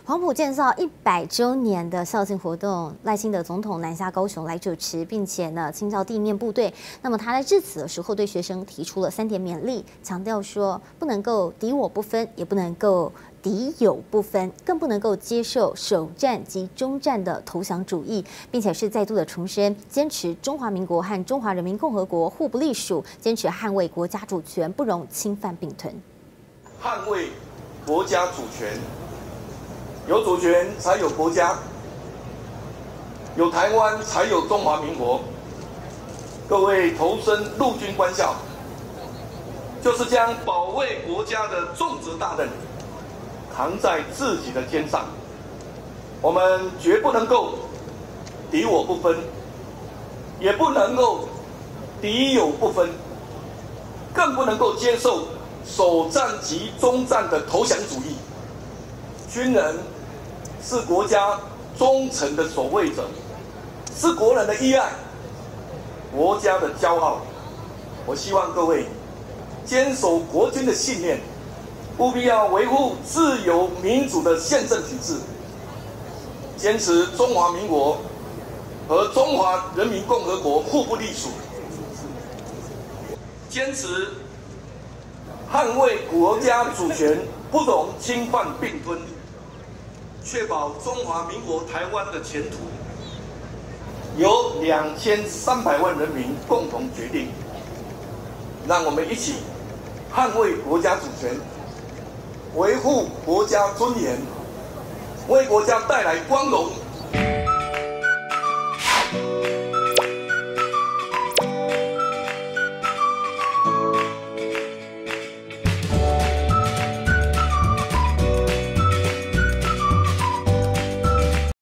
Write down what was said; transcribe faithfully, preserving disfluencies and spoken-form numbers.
黄埔建造一百周年的校庆活动，赖清德总统南下高雄来主持，并且呢亲照地面部队。那么他在致辞的时候，对学生提出了三点勉励，强调说不能够敌我不分，也不能够敌友不分，更不能够接受首战及终战的投降主义，并且是再度的重申，坚持中华民国和中华人民共和国互不隶属，坚持捍卫国家主权，不容侵犯并吞。 捍卫国家主权。有主权才有国家，有台湾才有中华民国。各位投身陆军官校，就是将保卫国家的重责大任扛在自己的肩上。我们绝不能够敌我不分，也不能够敌友不分，更不能够接受首战及终战的投降主义。军人是国家忠诚的守卫者，是国人的依赖，国家的骄傲。我希望各位坚守国军的信念，务必要维护自由民主的宪政体制，坚持中华民国和中华人民共和国互不隶属，坚持捍卫国家主权，不容侵犯并吞，确保中华民国台湾的前途由两千三百万人民共同决定。让我们一起捍卫国家主权，维护国家尊严，为国家带来光荣。